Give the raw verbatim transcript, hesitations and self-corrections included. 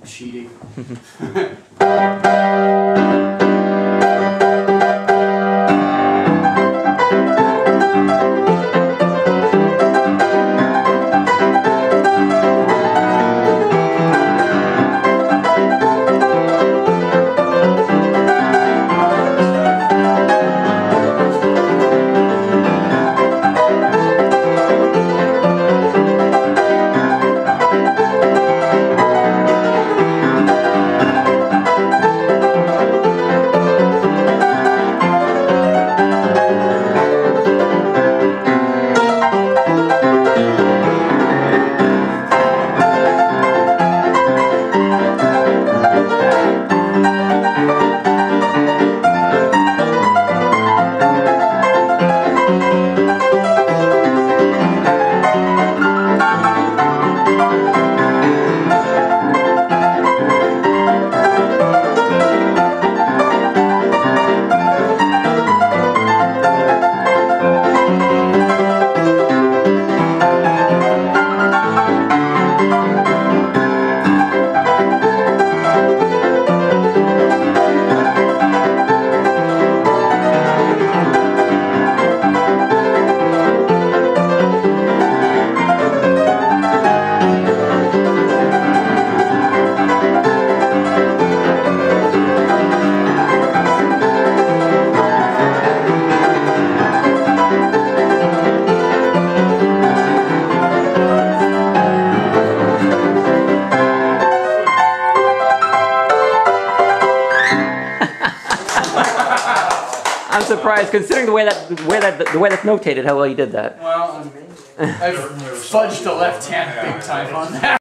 cheating. I'm surprised, considering the way that the way that the way that's notated, how well you did that. Well, I fudged the left hand big time on that.